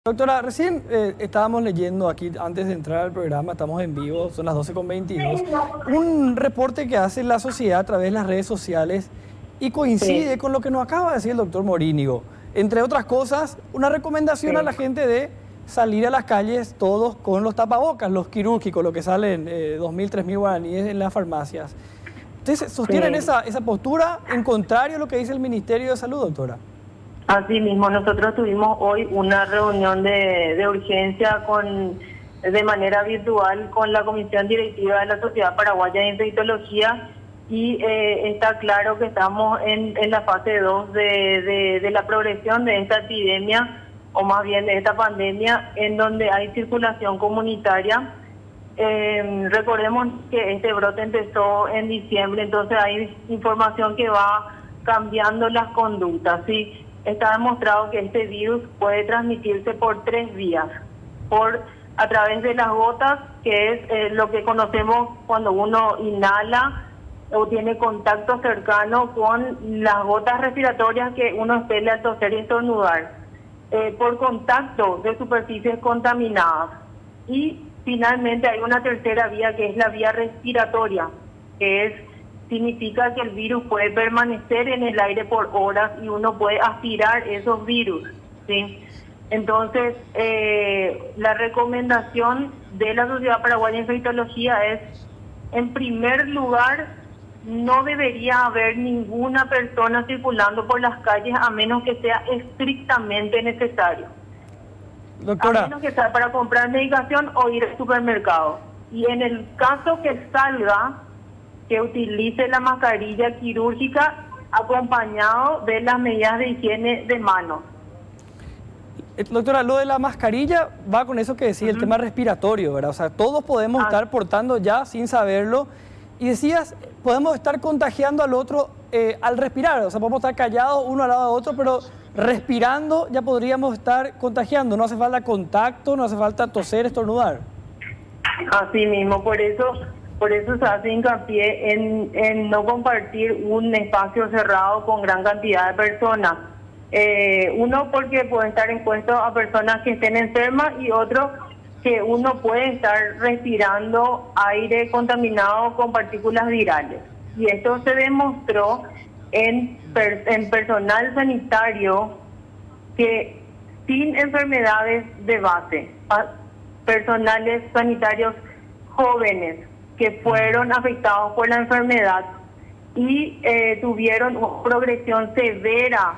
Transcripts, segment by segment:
Doctora, recién estábamos leyendo aquí, antes de entrar al programa, estamos en vivo, son las 12:22, un reporte que hace la sociedad a través de las redes sociales y coincide con lo que nos acaba de decir el doctor Morínigo. Entre otras cosas, una recomendación a la gente de salir a las calles todos con los tapabocas, los quirúrgicos, lo que salen 2.000, 3.000 guaraníes en las farmacias. ¿Ustedes sostienen esa postura en contrario a lo que dice el Ministerio de Salud, doctora? Así mismo, nosotros tuvimos hoy una reunión de urgencia de manera virtual con la Comisión Directiva de la Sociedad Paraguaya de Infectología y está claro que estamos en la fase 2 de la progresión de esta epidemia, o más bien de esta pandemia, en donde hay circulación comunitaria. Recordemos que este brote empezó en diciembre, entonces hay información que va cambiando las conductas, ¿sí? Está demostrado que este virus puede transmitirse por 3 vías. A través de las gotas, que es lo que conocemos cuando uno inhala o tiene contacto cercano con las gotas respiratorias que uno expele al toser y estornudar. Por contacto de superficies contaminadas. Y finalmente hay una tercera vía, que es la vía respiratoria, que significa que el virus puede permanecer en el aire por horas y uno puede aspirar esos virus, ¿sí? Entonces, la recomendación de la Sociedad Paraguaya de Infectología es, en primer lugar, no debería haber ninguna persona circulando por las calles a menos que sea estrictamente necesario. Doctora, a menos que sea para comprar medicación o ir al supermercado. Y en el caso que salga, que utilice la mascarilla quirúrgica acompañado de las medidas de higiene de manos. Doctora, lo de la mascarilla va con eso que decía, el tema respiratorio, ¿verdad? O sea, todos podemos estar portando ya sin saberlo. Y decías, podemos estar contagiando al otro al respirar. O sea, podemos estar callados uno al lado de otro, pero respirando ya podríamos estar contagiando. No hace falta contacto, no hace falta toser, estornudar. Así mismo, por eso se hace hincapié en no compartir un espacio cerrado con gran cantidad de personas. Uno, porque puede estar expuesto a personas que estén enfermas, y otro, que uno puede estar respirando aire contaminado con partículas virales. Y esto se demostró en personal sanitario que sin enfermedades de base, personales sanitarios jóvenes que fueron afectados por la enfermedad y tuvieron una progresión severa,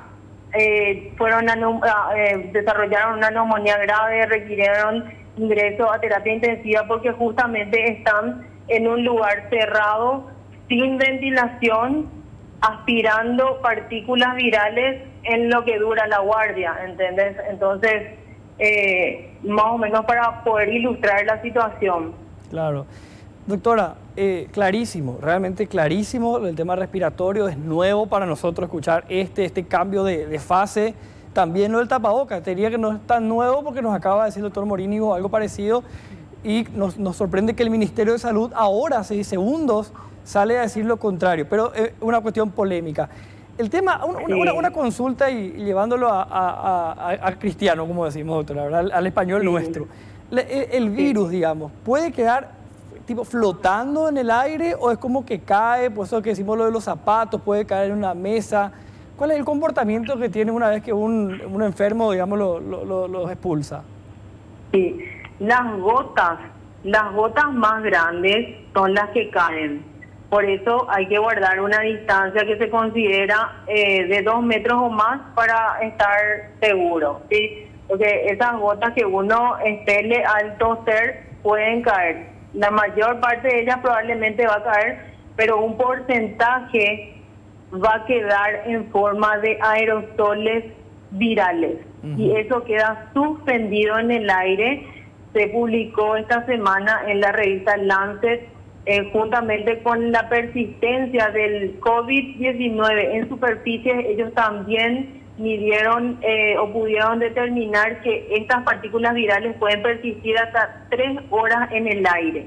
desarrollaron una neumonía grave, requirieron ingreso a terapia intensiva porque justamente están en un lugar cerrado, sin ventilación, aspirando partículas virales en lo que dura la guardia, ¿entendés? Entonces, más o menos para poder ilustrar la situación. Claro. Doctora, clarísimo, realmente clarísimo el tema respiratorio. Es nuevo para nosotros escuchar este cambio de fase. También lo del tapabocas, te diría que no es tan nuevo porque nos acaba de decir el doctor Morínigo algo parecido, y nos sorprende que el Ministerio de Salud ahora, hace segundos, sale a decir lo contrario, pero es una cuestión polémica. El tema, una consulta y llevándolo a cristiano, como decimos, doctora, ¿verdad? Al español nuestro. El virus, digamos, ¿puede quedar tipo flotando en el aire o es como que cae, por eso que decimos lo de los zapatos, puede caer en una mesa? ¿Cuál es el comportamiento que tiene una vez que un enfermo, digamos, los expulsa? Sí, las gotas más grandes son las que caen. Por eso hay que guardar una distancia que se considera de 2 metros o más para estar seguro, ¿sí? Porque esas gotas que uno expele al toser pueden caer. La mayor parte de ellas probablemente va a caer, pero un porcentaje va a quedar en forma de aerosoles virales. Y eso queda suspendido en el aire. Se publicó esta semana en la revista Lancet, juntamente con la persistencia del COVID-19 en superficies. Ellos también midieron o pudieron determinar que estas partículas virales pueden persistir hasta 3 horas en el aire.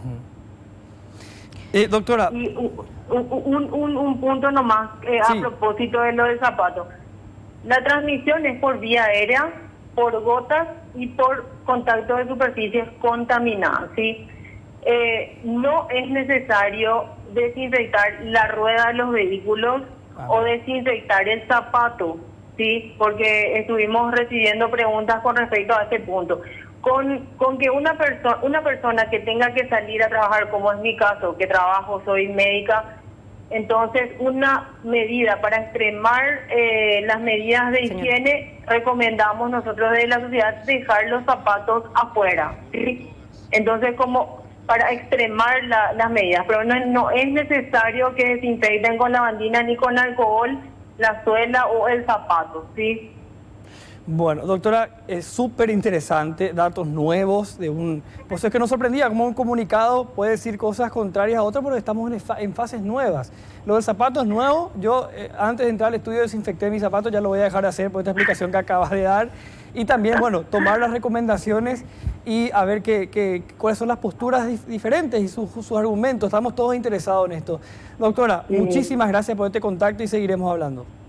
Doctora. Y un punto nomás a propósito de lo del zapato. La transmisión es por vía aérea, por gotas y por contacto de superficies contaminadas, ¿sí? No es necesario desinfectar la rueda de los vehículos o desinfectar el zapato, ¿sí? Porque estuvimos recibiendo preguntas con respecto a este punto. Con que una persona que tenga que salir a trabajar, como es mi caso, que trabajo, soy médica, entonces una medida para extremar las medidas de higiene, recomendamos nosotros de la sociedad dejar los zapatos afuera, ¿sí? Entonces, como para extremar las medidas, pero no es necesario que desinfecten con lavandina ni con alcohol la suela o el zapato, ¿sí? Bueno, doctora, es súper interesante, datos nuevos de un proceso que nos sorprendía, como un comunicado puede decir cosas contrarias a otras, pero estamos en fases nuevas. Lo del zapato es nuevo, yo antes de entrar al estudio desinfecté mis zapatos, ya lo voy a dejar de hacer por esta explicación que acabas de dar, y también, bueno, tomar las recomendaciones y a ver cuáles son las posturas diferentes y sus argumentos, estamos todos interesados en esto. Doctora, muchísimas gracias por este contacto y seguiremos hablando.